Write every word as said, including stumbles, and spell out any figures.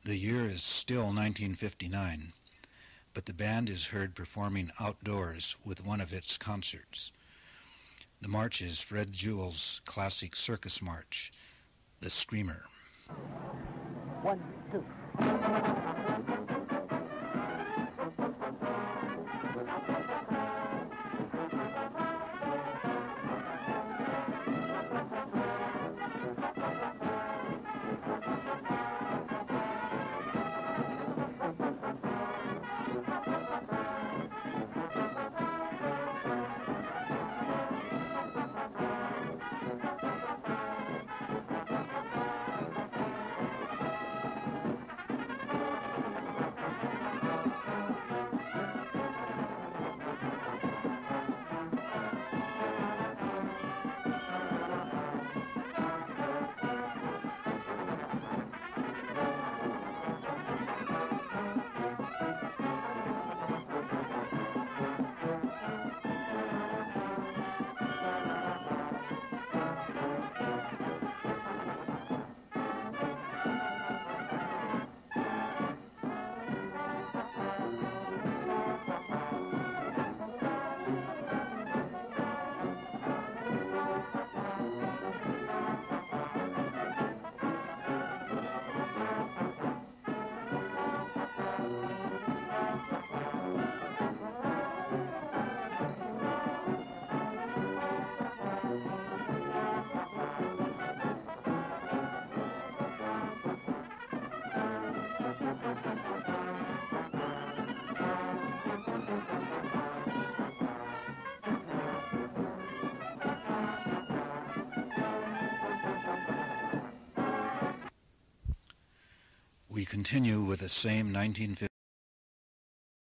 The year is still nineteen fifty-nine, but the band is heard performing outdoors with one of its concerts. The march is Fred Jewell's classic circus march, The Screamer. One, two. We continue with the same nineteen fifty